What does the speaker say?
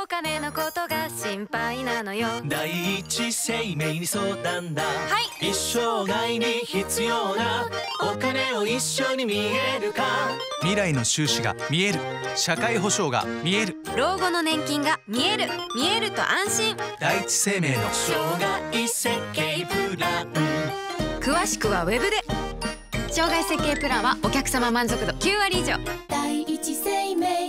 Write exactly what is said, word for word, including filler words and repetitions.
お金のことが心配なのよ。 第一生命に相談だ。 はい。 一生涯に必要なお金を一緒に見えるか。 未来の収支が見える。社会保障が見える。 老後の年金が見える。見えると安心。 第一生命の生涯設計プラン。 詳しくはウェブで。生涯設計プランはお客様満足度きゅう割以上。 第一生命